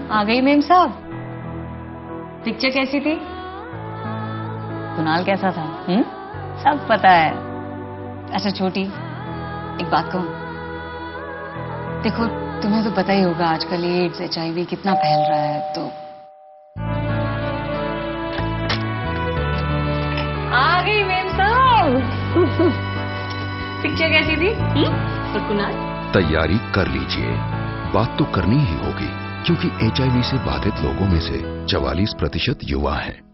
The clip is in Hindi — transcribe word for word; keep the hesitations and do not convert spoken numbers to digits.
आ गई मेम साहब। पिक्चर कैसी थी? कुणाल कैसा था? हम्म सब पता है। अच्छा छोटी, एक बात कहूं, देखो तुम्हें तो पता ही होगा आजकल एड्स एच आई वी कितना फैल रहा है, तो आ गई मेम साहब। पिक्चर कैसी थी? हम्म और कुणाल? तैयारी कर लीजिए, बात तो करनी ही होगी, क्योंकि एच आई वी से बाधित लोगों में से चवालीस प्रतिशत युवा हैं।